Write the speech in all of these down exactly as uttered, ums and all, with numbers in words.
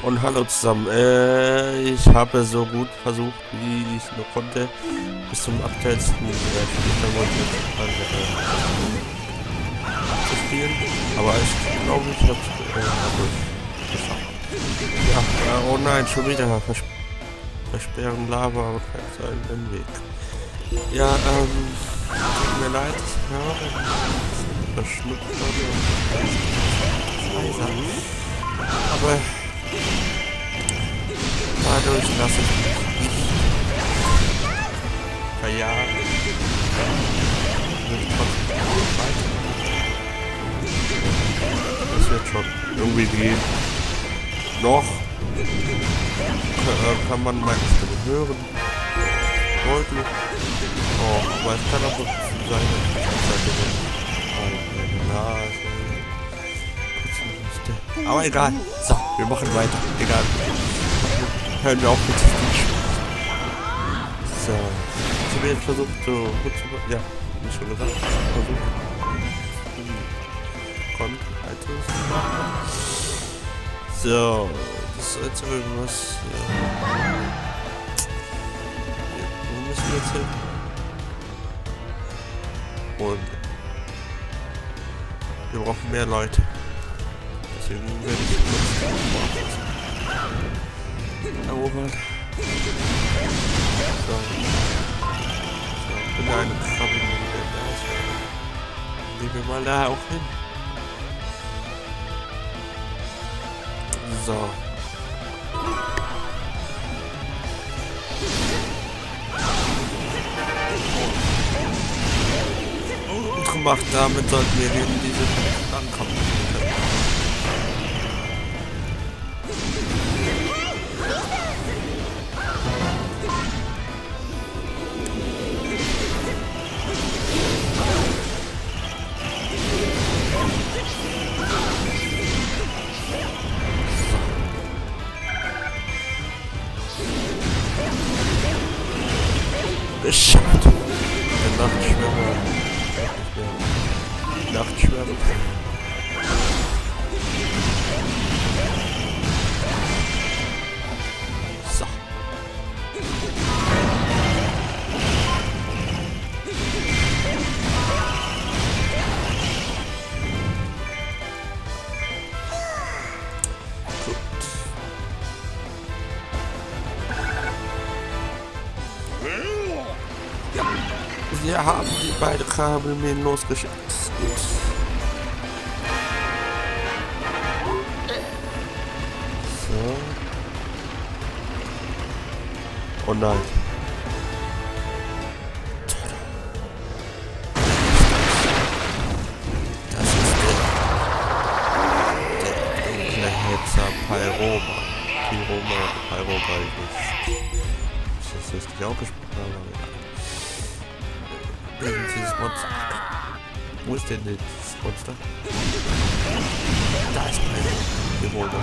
Und hallo zusammen. Äh, ich habe so gut versucht, wie ich nur konnte, bis zum aktuellsten äh, Spielstand äh, zu spielen. Aber ich glaube, ich habe es äh, geschafft. Ja, äh, oh nein, schon wieder vers versperren Lava und verzeihen den Weg. Ja, ähm, tut mir leid, ich höre, verschnupft leiser. Aber dadurch lasse ich mich verjagen. Wird trotzdem weiter. Das wird schon irgendwie gehen. Noch äh, kann man meine Stimme hören. Deutlich. Oh, aber es kann auch so sein, dass ich meine Nase. Aber egal. So, wir machen weiter. Egal. Hören wir auf mit diesem Spiel. So. Ich habe jetzt versucht, so gut zu... Ja, wie schon gesagt. Versucht. Kommt. So. Das ist jetzt irgendwas... Ja. Wo müssen wir jetzt hin? Und... Wir brauchen mehr Leute. Deswegen werde ich jetzt erobern. So. So, ich bin da eine Krabbe, die da ist. Gehen wir mal da auch hin. So. Gut gemacht, damit sollten wir gegen diese ankommen können. Geschafft! Der Nachtschwärmer. Nachtschwärmer. So. Gut. Wir haben die beiden Kabelmähen losgeschickt. Gut. So. Oh nein. Das ist der. Der dunkle Hetzer Pyroma. Pyroma, Pyroma, ich nicht. Ich das richtig ausgesprochen habe. Dieses Monster. Wo ist denn dieses Monster? Da ist mein Bewohner.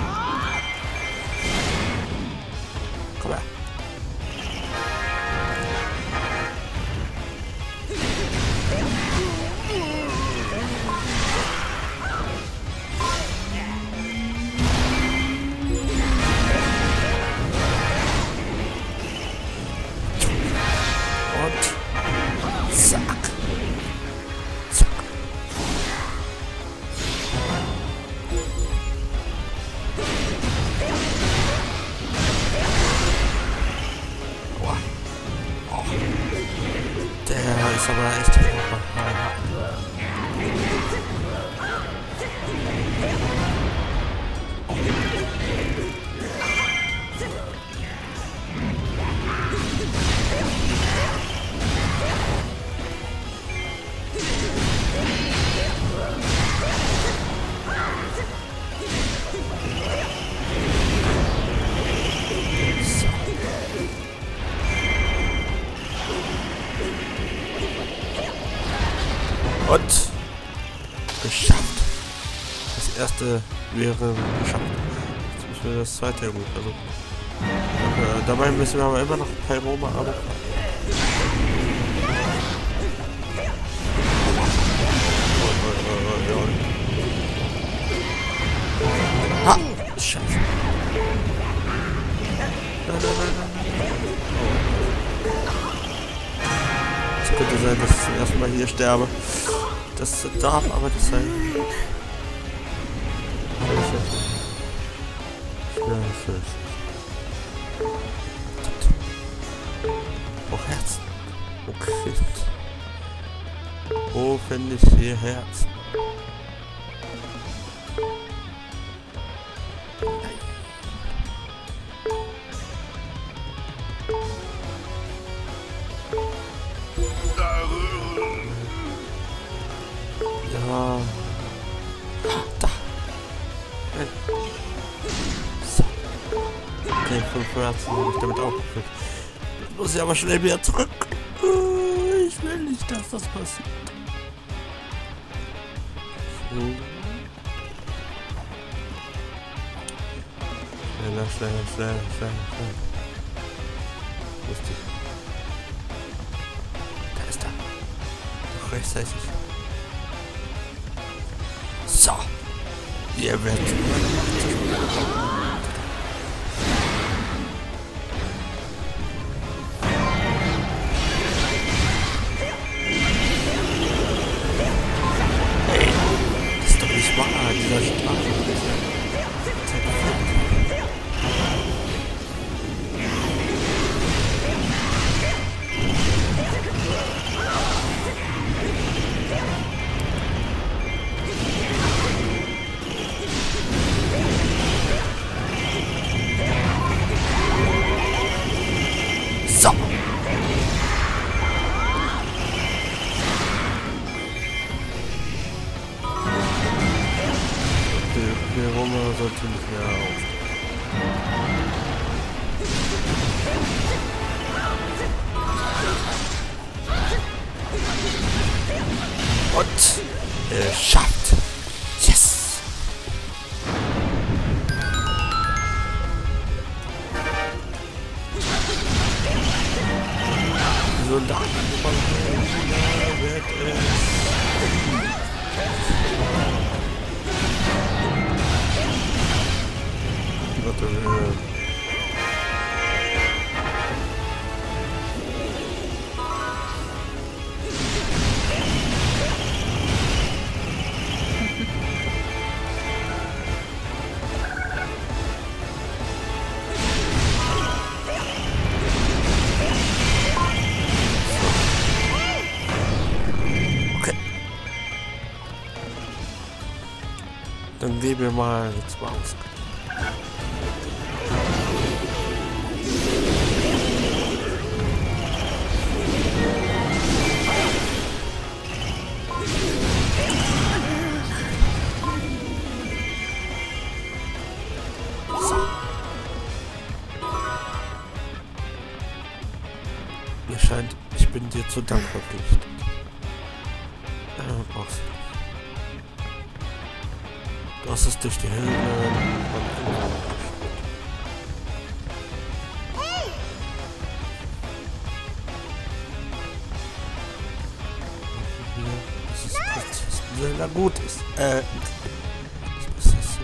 Komm her. Und zack. Zack. Boah. Oh. Der ist aber echt und geschafft. Das erste wäre geschafft. Jetzt müssen wir das zweite irgendwie versuchen. Äh, dabei müssen wir aber immer noch Pyroma aber. Ha! Scheiße. Nein, nein, nein, nein. Oh. Es könnte sein, dass ich zum ersten Mal hier sterbe. Das darf aber nicht sein. Oh, Herzen. Okay. Wo finde ich hier Herzen? Ja. Da. So. Okay, fünf Herzen habe ich damit auch gekriegt. Jetzt muss ich aber schnell wieder zurück. Ich will nicht, dass das passiert. So. Schneller, schneller, schneller, schneller, schneller. Wo ist die? Da ist er. Doch rechtzeitig. So. Ihr werdet. Hey, das ist doch nicht wahr, dieser Strafe. So. Der Roma sollte nicht mehr auf. Und äh, schafft. Yes. Soldaten von China wird es. Warte, äh. Dann geben wir mal zwei aus. So. Mir scheint, ich bin dir zu Dank verpflichtet. Ähm, aus. Du hast es durch die Höhle von innen. Das ist Prinzessin Zelda gut ist. Äh. Was ist das?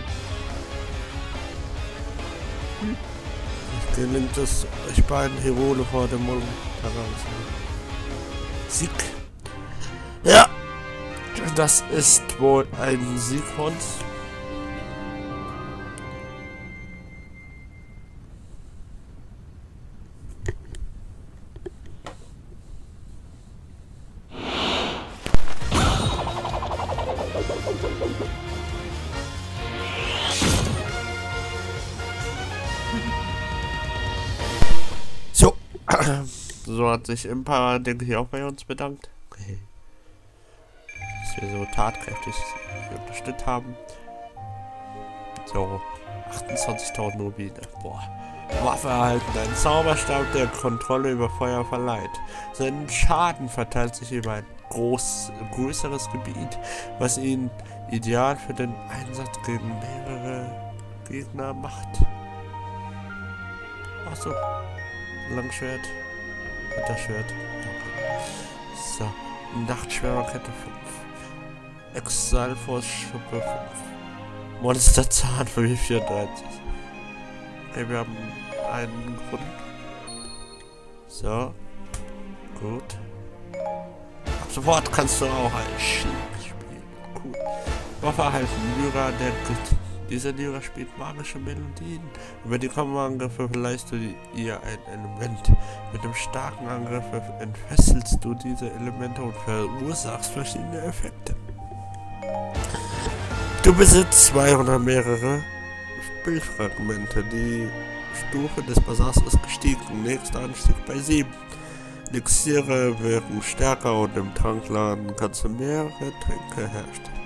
Hm? Gelingt es euch beiden Herole vor dem Mund heranzuholen. Sieg. Ja. Das ist wohl ein Sieg von uns. So. So hat sich Impa, denke ich, auch bei uns bedankt. Okay. Dass wir so tatkräftig unterstützt haben. So. achtundzwanzigtausend Rubine. Boah. Waffe erhalten. Ein Zauberstab, der Kontrolle über Feuer verleiht. Sein Schaden verteilt sich über ein groß, größeres Gebiet, was ihn ideal für den Einsatz gegen mehrere Gegner macht. Achso. Langschwert. Unterschwert. So. Nachtschwärmerkette fünf. Exalfos Schuppe fünf. Monsterzahn für vierunddreißig. Okay, wir haben einen gefunden. So. Gut. Ab sofort kannst du auch ein Schild spielen. Cool. Waffe heißt Lyra der Göttin. Diese Lyra spielt magische Melodien. Über die Komboangriffe verleihst du ihr ein Element. Mit dem starken Angriff entfesselst du diese Elemente und verursachst verschiedene Effekte. Du besitzt zwei oder mehrere Spielfragmente. Die Stufe des Basars ist gestiegen. Nächster Anstieg bei sieben. Elixiere wirken stärker und im Trankladen kannst du mehrere Tränke herstellen.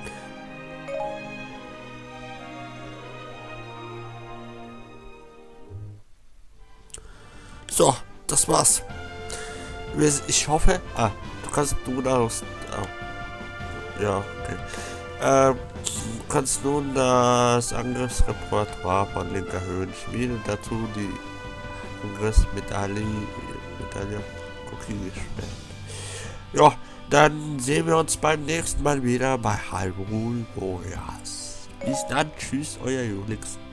So, das war's. Ich hoffe... Ah, du kannst nun aus... Ah, ja, okay. Ähm, du kannst nun das Angriffsrepertoire von Link erhöhen. Spiele dazu die Angriffsmedaille... Medaille... Gespielt. Ja, dann sehen wir uns beim nächsten Mal wieder bei Hyrule Warriors. Bis dann, tschüss, euer Julix.